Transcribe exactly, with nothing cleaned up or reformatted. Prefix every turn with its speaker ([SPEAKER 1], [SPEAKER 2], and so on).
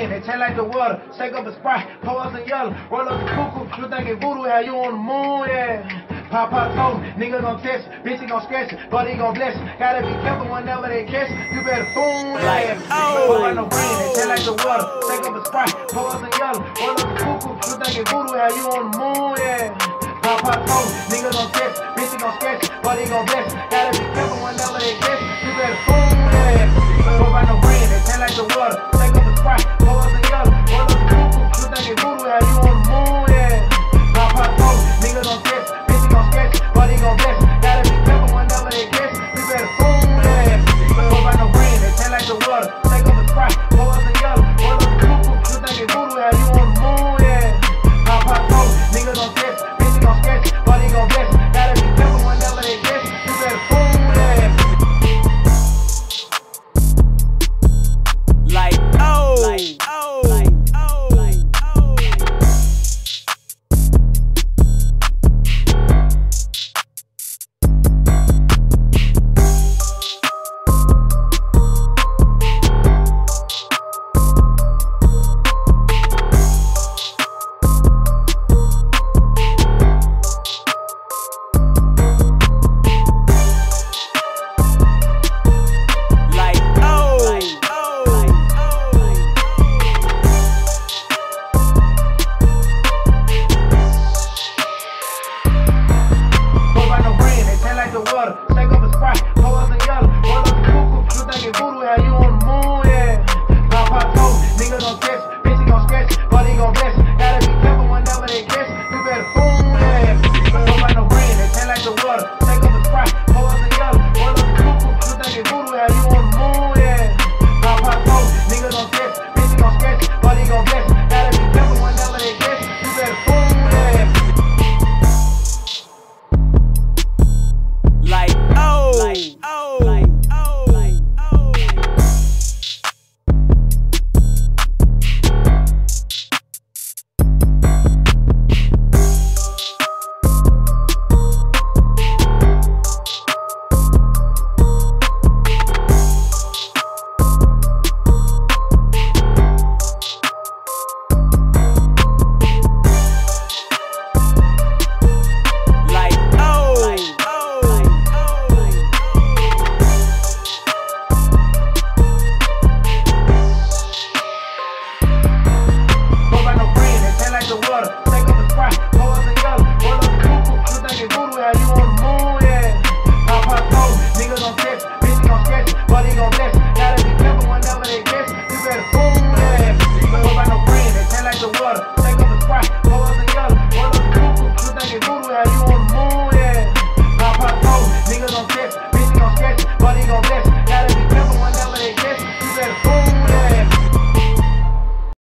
[SPEAKER 1] rain, they taste like the water. Shake up a Sprite, pour us some yellow. Roll up the cuckoo, you thinking voodoo, how you on the moon, yeah. Pop pop told me, nigga gon' test it, bitch he gon' scratch it, but he gon' bless it. Gotta be careful whenever they catch it, you better boom, yeah. Oh, pour out no rain, they taste like the water. Shake up a Sprite, pour us some yellow. Roll up the cuckoo, you thinking voodoo, how you on the moon, yeah. Pop pop told me, nigga gon' test it, bitch he gon' scratch it, but he gon' bless it. Gotta be careful whenever they catch it, you better boom, yeah. Pour out no rain, they taste like the water. Shake up a Sprite, pour us some yellow. Roll up the cuckoo, you thinking voodoo, how you on the moon, yeah. Pop pop told me, nigga gon' test it, bitch he gon' scratch it, but he gon' bless it. Gotta be careful whenever they catch it, you better boom, yeah. Pour out no rain, they taste like the water. Shake up a Sprite, pour us some yellow. Roll up the cuckoo, you thinking voodoo, how you on the moon, yeah. Pop pop told me, nigga gon' test it, bitch he gon' scratch it, but he gon' bless it. Gotta be careful whenever they catch it, you better boom, yeah.
[SPEAKER 2] Like, oh, like, oh, like, oh, like, oh.
[SPEAKER 1] Shake up a Sprite, pour us some yellow. Roll up the cuckoo, you thinking voodoo, how you on the moon, yeah. Pop pop told me, nigga gon' test it, bitch he gon' scratch it, but he gon' bless it. Gotta be careful whenever they catch it, you better boom, yeah. Pour out no rain, they taste like the water. Shake up a Sprite, pour us some yellow. Roll up the cuckoo, you thinking voodoo, how you on the moon, yeah. Pop pop told me, nigga gon' test it, bitch he gon' scratch it, but he gon' bless it. Gotta be careful whenever they catch it, you better boom, yeah.
[SPEAKER 2] Like, oh, like, oh, like, oh, like, oh.
[SPEAKER 1] Shake up a Sprite, pour us some yellow. Roll up the cuckoo, you thinking voodoo, how you on the moon, yeah. Pop pop told me, nigga gon' test it, bitch he gon' scratch it, but he gon' bless it. Gotta be careful whenever they catch it, you better boom, yeah. Pour out no rain, they taste like the water. Shake up a Sprite.